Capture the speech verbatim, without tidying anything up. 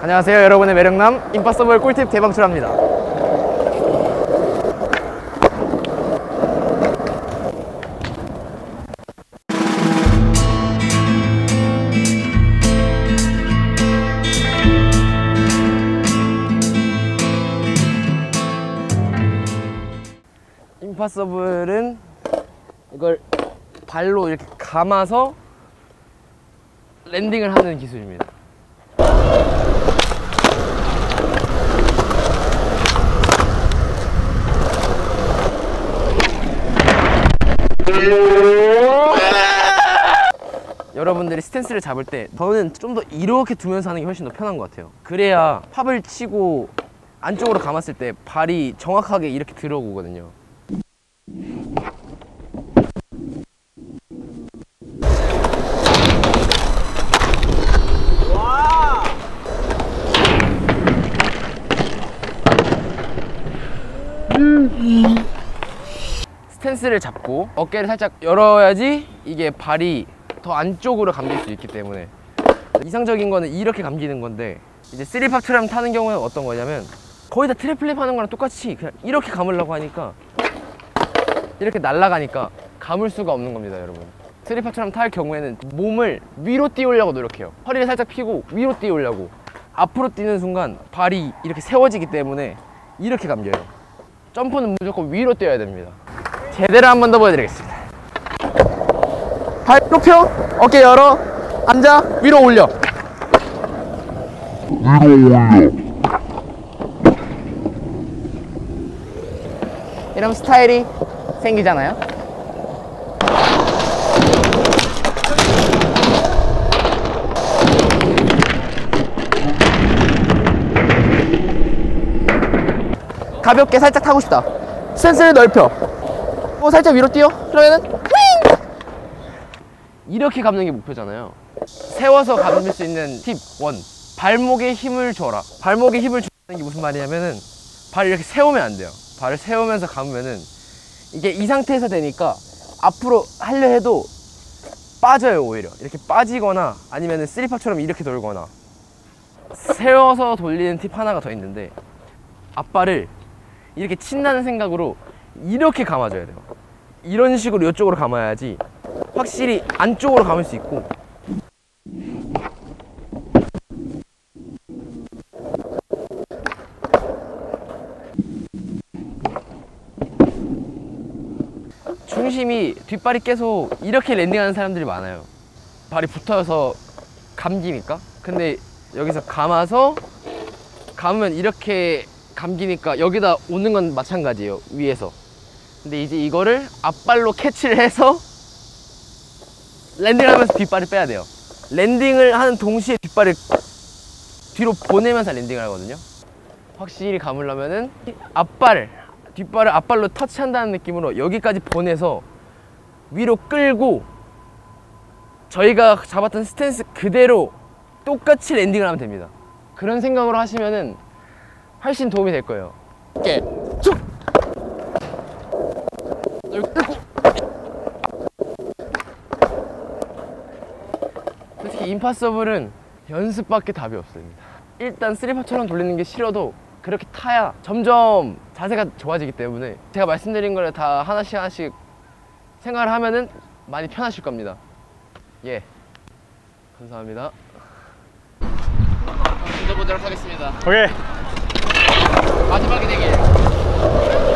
안녕하세요, 여러분의 매력남 임파서블 꿀팁 대방출합니다. 임파서블은 이걸 발로 이렇게 감아서 랜딩을 하는 기술입니다. 여러분들이 스탠스를 잡을 때 저는 좀 더 이렇게 두면서 하는 게 훨씬 더 편한 것 같아요. 그래야 팝을 치고 안쪽으로 감았을 때 발이 정확하게 이렇게 들어오거든요. 스탠스를 잡고 어깨를 살짝 열어야지 이게 발이 더 안쪽으로 감길 수 있기 때문에 이상적인 거는 이렇게 감기는 건데, 이제 쓰리팝 트램 타는 경우는 어떤 거냐면 거의 다 트래플랩 하는 거랑 똑같이 그냥 이렇게 감으려고 하니까 이렇게 날아가니까 감을 수가 없는 겁니다. 여러분, 쓰리팝 트램 탈 경우에는 몸을 위로 띄우려고 노력해요. 허리를 살짝 펴고 위로 띄우려고. 앞으로 뛰는 순간 발이 이렇게 세워지기 때문에 이렇게 감겨요. 점프는 무조건 위로 뛰어야 됩니다. 제대로 한 번 더 보여드리겠습니다. 발 높여, 어깨 열어, 앉아, 위로 올려. 위로 올려. 이러면 스타일이 생기잖아요. 가볍게 살짝 타고 싶다. 스탠스를 넓혀. 또 살짝 위로 뛰어. 그러면은 윙! 이렇게 감는 게 목표잖아요. 세워서 감을 수 있는 팁 일. 발목에 힘을 줘라. 발목에 힘을 주는 게 무슨 말이냐면은 발을 이렇게 세우면 안 돼요. 발을 세우면서 감으면은 이게 이 상태에서 되니까 앞으로 하려 해도 빠져요. 오히려 이렇게 빠지거나 아니면은 쓰리팝처럼 이렇게 돌거나. 세워서 돌리는 팁 하나가 더 있는데, 앞발을 이렇게 친다는 생각으로 이렇게 감아줘야 돼요. 이런 식으로 이쪽으로 감아야지 확실히 안쪽으로 감을 수 있고. 중심이 뒷발이 계속 이렇게 랜딩하는 사람들이 많아요. 발이 붙어서 감기니까. 근데 여기서 감아서 감으면 이렇게 감기니까 여기다 오는 건 마찬가지예요, 위에서. 근데 이제 이거를 앞발로 캐치를 해서 랜딩을 하면서 뒷발을 빼야 돼요. 랜딩을 하는 동시에 뒷발을 뒤로 보내면서 랜딩을 하거든요. 확실히 감으려면은 앞발, 뒷발을 앞발로 터치한다는 느낌으로 여기까지 보내서 위로 끌고 저희가 잡았던 스탠스 그대로 똑같이 랜딩을 하면 됩니다. 그런 생각으로 하시면은 훨씬 도움이 될 거예요. 이렇게 쭉! 여기 끌고! 솔직히 임파서블은 연습밖에 답이 없습니다. 일단 쓰리팝처럼 돌리는 게 싫어도 그렇게 타야 점점 자세가 좋아지기 때문에 제가 말씀드린 걸 다 하나씩 하나씩 생각을 하면은 많이 편하실 겁니다. 예, 감사합니다. 던져보도록 하겠습니다. 오케이. 마지막이 되길.